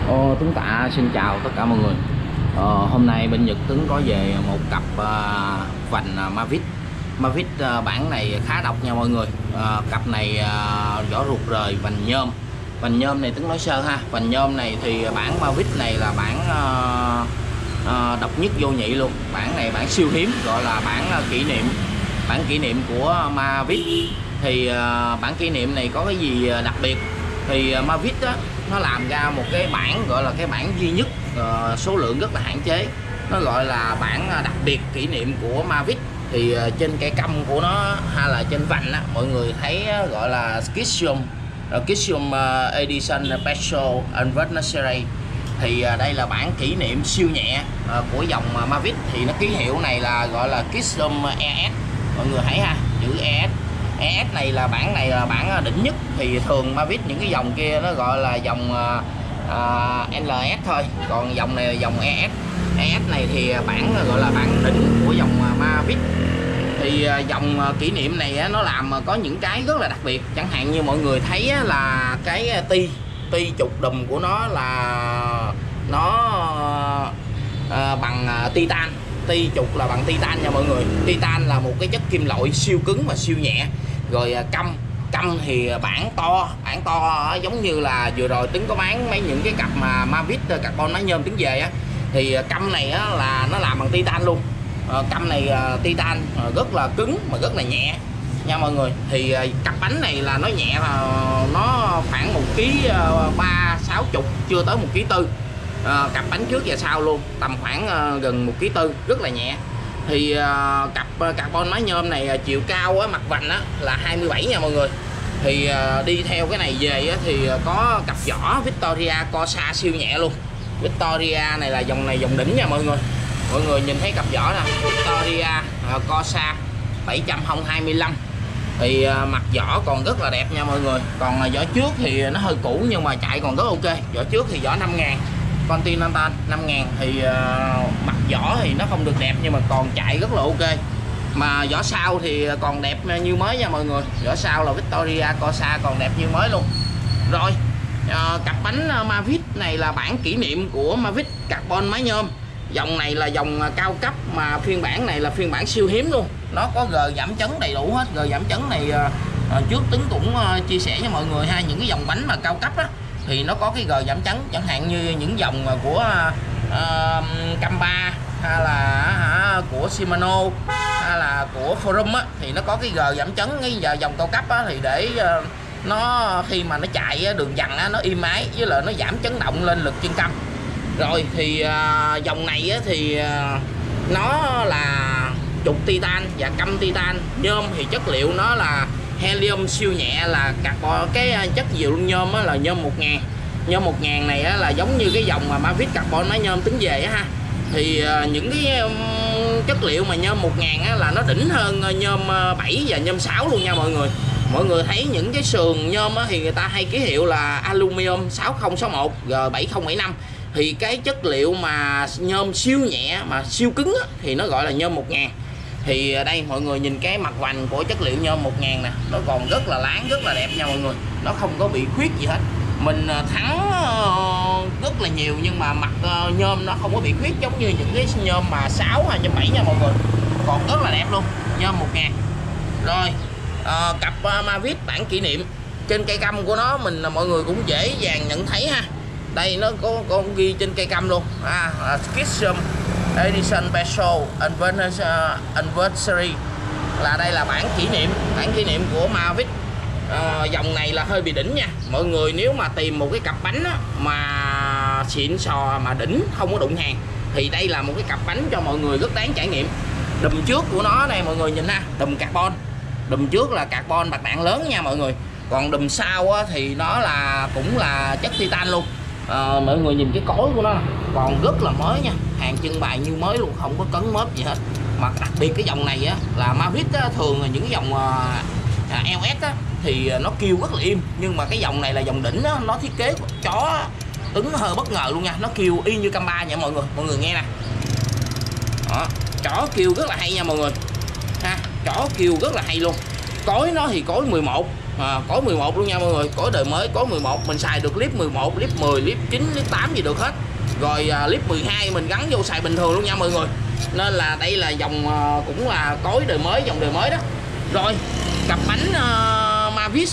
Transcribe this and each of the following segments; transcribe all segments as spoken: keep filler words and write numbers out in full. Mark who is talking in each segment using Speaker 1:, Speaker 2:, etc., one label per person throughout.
Speaker 1: Ô, Tuấn Tạ xin chào tất cả mọi người. ờ, Hôm nay bên Nhật Tuấn có về một cặp uh, vành uh, Mavic Mavic uh, bản này khá độc nha mọi người. uh, Cặp này uh, vỏ ruột rời, vành nhôm. Vành nhôm này Tuấn nói sơ ha. Vành nhôm này thì bản Mavic này là bản uh, uh, độc nhất vô nhị luôn. Bản này bản siêu hiếm, gọi là bản uh, kỷ niệm. Bản kỷ niệm của Mavic. Thì uh, bản kỷ niệm này có cái gì đặc biệt? Thì uh, Mavic á, nó làm ra một cái bản gọi là cái bản duy nhất, uh, số lượng rất là hạn chế, nó gọi là bản đặc biệt kỷ niệm của Mavic. Thì uh, trên cây căm của nó hay là trên vành á, mọi người thấy uh, gọi là Kissum uh, Kissum uh, Edition Special Anniversary. Thì uh, đây là bản kỷ niệm siêu nhẹ uh, của dòng uh, Mavic. Thì nó ký hiệu này là gọi là Kissum e ét, mọi người thấy ha, chữ e ét. e ét này là bản này là bản đỉnh nhất. Thì thường Mavic những cái dòng kia nó gọi là dòng uh, lờ ét thôi, còn dòng này là dòng e ét. e ét này thì bản gọi là bản đỉnh của dòng Mavic. Thì uh, dòng uh, kỷ niệm này uh, nó làm uh, có những cái rất là đặc biệt, chẳng hạn như mọi người thấy uh, là cái uh, ti ti trục đùm của nó là nó uh, bằng uh, titan. Ti trục là bằng titan nha mọi người. Titan là một cái chất kim loại siêu cứng và siêu nhẹ. Rồi căm căm thì bản to, bản to giống như là vừa rồi Tuấn có bán mấy những cái cặp mà Mavic carbon máy nhôm Tuấn về á, thì căm này á, là nó làm bằng titan luôn. Căm này titan rất là cứng mà rất là nhẹ nha mọi người. Thì cặp bánh này là nó nhẹ, nó khoảng một ký ba sáu chục, chưa tới một ký tư. À, cặp bánh trước và sau luôn tầm khoảng uh, gần một ký tư, rất là nhẹ. Thì uh, cặp uh, carbon máy nhôm này uh, chiều cao á, mặt vành á, là hai mươi bảy nha mọi người. Thì uh, đi theo cái này về á, thì uh, có cặp vỏ Victoria Corsa siêu nhẹ luôn. Victoria này là dòng này dòng đỉnh nha mọi người. Mọi người nhìn thấy cặp vỏ nè, Victoria uh, Corsa bảy trăm hai mươi lăm. Thì uh, mặt vỏ còn rất là đẹp nha mọi người. Còn uh, vỏ trước thì nó hơi cũ nhưng mà chạy còn rất ok. Vỏ trước thì vỏ năm ngàn, Continental năm ngàn. Thì uh, mặt vỏ thì nó không được đẹp nhưng mà còn chạy rất là ok. Mà vỏ sau thì còn đẹp như mới nha mọi người. Vỏ sau là Victoria Corsa còn đẹp như mới luôn. Rồi uh, cặp bánh uh, Mavic này là bản kỷ niệm của Mavic carbon máy nhôm. Dòng này là dòng uh, cao cấp, mà phiên bản này là phiên bản siêu hiếm luôn. Nó có gờ giảm chấn đầy đủ hết. Gờ giảm chấn này uh, uh, trước Tuấn cũng uh, chia sẻ với mọi người ha, những cái dòng bánh mà cao cấp á thì nó có cái gờ giảm chấn, chẳng hạn như những dòng của uh, Kamba hay là uh, của Shimano hay là của Forum á, thì nó có cái gờ giảm chấn. Cái giờ dòng cao cấp á, thì để uh, nó khi mà nó chạy đường dằn á, nó im ái, với lại nó giảm chấn động lên lực chân căm. Rồi thì uh, dòng này á, thì uh, nó là trục titan và căm titan. Nhôm thì chất liệu nó là helium siêu nhẹ, là carbon, cái chất liệu nhôm á, là nhôm một ngàn. Nhôm một ngàn này á, là giống như cái dòng mà Mavic carbon máy nhôm tính về á ha. Thì uh, những cái um, chất liệu mà nhôm một ngàn á, là nó đỉnh hơn nhôm bảy và nhôm sáu luôn nha mọi người. Mọi người thấy những cái sườn nhôm á, thì người ta hay ký hiệu là aluminum sáu không sáu một G bảy không bảy năm. Thì cái chất liệu mà nhôm siêu nhẹ mà siêu cứng á, thì nó gọi là nhôm một ngàn. Thì đây mọi người nhìn cái mặt vành của chất liệu nhôm một ngàn nè, nó còn rất là láng, rất là đẹp nha mọi người. Nó không có bị khuyết gì hết. Mình thắng rất là nhiều nhưng mà mặt nhôm nó không có bị khuyết giống như những cái nhôm mà sáu hay bảy nha mọi người. Còn rất là đẹp luôn, nhôm một ngàn. Rồi à, cặp Mavic bản kỷ niệm, trên cây căm của nó mình mọi người cũng dễ dàng nhận thấy ha. Đây nó có, có ghi trên cây căm luôn à, Kissum Edition Special Anniversary, là đây là bản kỷ niệm, bản kỷ niệm của Mavic. À, dòng này là hơi bị đỉnh nha mọi người. Nếu mà tìm một cái cặp bánh á, mà xịn sò mà đỉnh không có đụng hàng, thì đây là một cái cặp bánh cho mọi người rất đáng trải nghiệm. Đùm trước của nó đây mọi người nhìn ha, đùm carbon. Đùm trước là carbon bạc đạn lớn nha mọi người. Còn đùm sau á, thì nó là cũng là chất titan luôn. À, mọi người nhìn cái cối của nó còn rất là mới nha, hàng trưng bày như mới luôn, không có cấn mớp gì hết. Mà đặc biệt cái dòng này á, là Mavic á, thường là những cái dòng à, lờ ét á, thì nó kêu rất là im. Nhưng mà cái dòng này là dòng đỉnh á, nó thiết kế chó Tuấn hơi bất ngờ luôn nha, nó kêu y như Kamba vậy mọi người. Mọi người nghe nè, đó, chó kêu rất là hay nha mọi người ha, chó kêu rất là hay luôn. Cối nó thì cối mười một, à, cối mười một luôn nha mọi người, cối đời mới, cối mười một mình xài được clip mười một, clip mười, clip chín, clip tám gì được hết. Rồi à, clip mười hai mình gắn vô xài bình thường luôn nha mọi người. Nên là đây là dòng à, cũng là cối đời mới, dòng đời mới đó. Rồi cặp bánh uh, Mavic,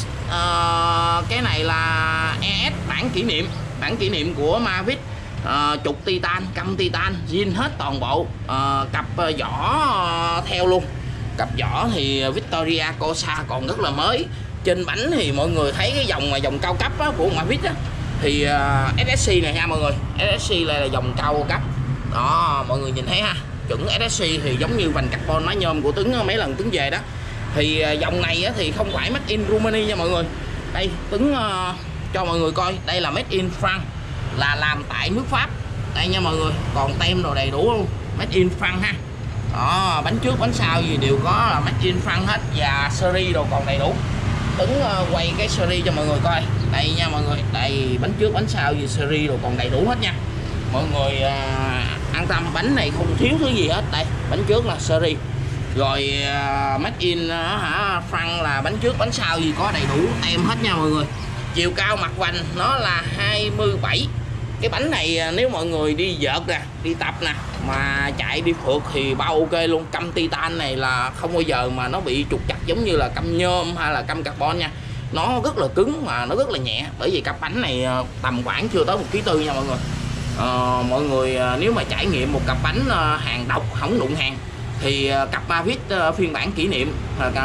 Speaker 1: uh, cái này là e ét bản kỷ niệm, bản kỷ niệm của Mavic. Uh, trục titan, căm titan, zin hết toàn bộ. uh, Cặp uh, vỏ uh, theo luôn. Cặp vỏ thì Victoria Corsa còn rất là mới. Trên bánh thì mọi người thấy cái dòng mà dòng cao cấp á, của Mavic á, thì uh, ét ét xê này ha mọi người. ét ét xê là dòng cao cấp đó, mọi người nhìn thấy ha. Chuẩn ét ét xê thì giống như vành carbon mái nhôm của Tuấn mấy lần Tuấn về đó. Thì uh, dòng này á, thì không phải made in Romania nha mọi người. Đây Tuấn uh, cho mọi người coi, đây là made in France, là làm tại nước Pháp đây nha mọi người. Còn tem đồ đầy đủ luôn, made in France ha. Đó, bánh trước bánh sau gì đều có là made in France hết, và series đồ còn đầy đủ. Tuấn uh, quay cái series cho mọi người coi đây nha mọi người. Đây bánh trước bánh sau gì series đồ còn đầy đủ hết nha mọi người. uh, An tâm, bánh này không thiếu thứ gì hết. Đây bánh trước là series, rồi uh, made in uh, hả France là bánh trước bánh sau gì có đầy đủ tem hết nha mọi người. Chiều cao mặt vành nó là hai mươi bảy. Cái bánh này nếu mọi người đi vợt nè, đi tập nè, mà chạy đi phượt thì bao ok luôn. Căm titan này là không bao giờ mà nó bị trục chặt giống như là căm nhôm hay là căm carbon nha. Nó rất là cứng mà nó rất là nhẹ. Bởi vì cặp bánh này tầm khoảng chưa tới một ký tư nha mọi người. à, Mọi người nếu mà trải nghiệm một cặp bánh hàng độc không đụng hàng thì cặp Mavic phiên bản kỷ niệm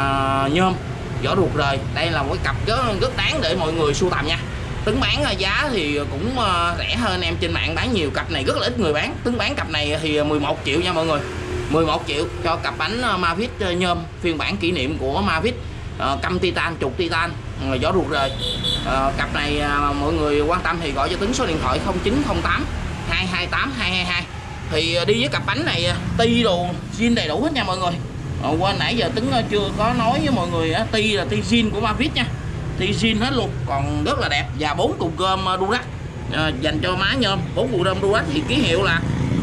Speaker 1: là nhôm vỏ ruột rời, đây là một cái cặp rất, rất đáng để mọi người sưu tầm nha. Tuấn bán giá thì cũng rẻ hơn em trên mạng bán nhiều, cặp này rất là ít người bán. Tuấn bán cặp này thì mười một triệu nha mọi người, mười một triệu cho cặp bánh Mavic nhôm phiên bản kỷ niệm của Mavic. Căm titan, trục titan, vỏ ruột rời. Cặp này mọi người quan tâm thì gọi cho Tuấn số điện thoại không chín không tám hai hai tám hai hai hai. Thì đi với cặp bánh này ti đồ zin đầy đủ hết nha mọi người. À, qua nãy giờ Tuấn chưa có nói với mọi người á, ti là ti zin của Mavic nha, ti zin hết luôn, còn rất là đẹp. Và bốn cục gom Durac à, dành cho má nhôm, bốn cục gom Durac thì ký hiệu là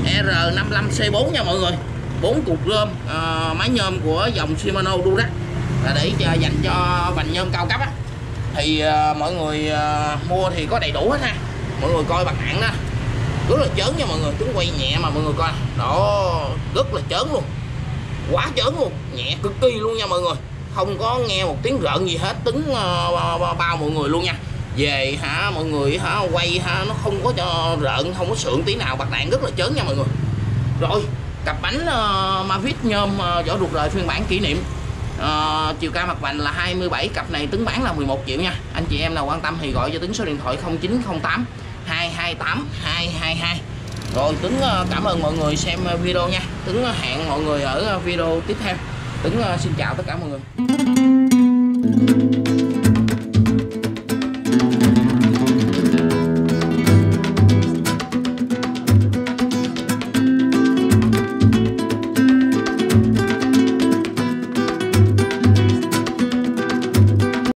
Speaker 1: R năm lăm C bốn nha mọi người. Bốn cục gom à, máy nhôm của dòng Shimano Durac là để cho, dành cho vành nhôm cao cấp á. Thì à, mọi người à, mua thì có đầy đủ hết ha. Mọi người coi bằng hạng đó, rất là chớn nha mọi người. Tuấn quay nhẹ mà mọi người coi đó, rất là chớn luôn, quá chớn luôn, nhẹ cực kỳ luôn nha mọi người. Không có nghe một tiếng rợn gì hết. Tuấn uh, bao mọi người luôn nha. Về hả mọi người hả quay hả nó không có cho rợn, không có sượng tí nào, bạc đạn rất là chớn nha mọi người. Rồi cặp bánh uh, Mavic nhôm uh, vỏ ruột rời phiên bản kỷ niệm, uh, chiều cao mặt vành là hai mươi bảy. Cặp này Tuấn bán là mười một triệu nha. Anh chị em nào quan tâm thì gọi cho Tuấn số điện thoại không chín không tám hai hai tám hai hai hai. Rồi Tuấn cảm ơn mọi người xem video nha. Tuấn hẹn mọi người ở video tiếp theo. Tuấn xin chào tất cả mọi người.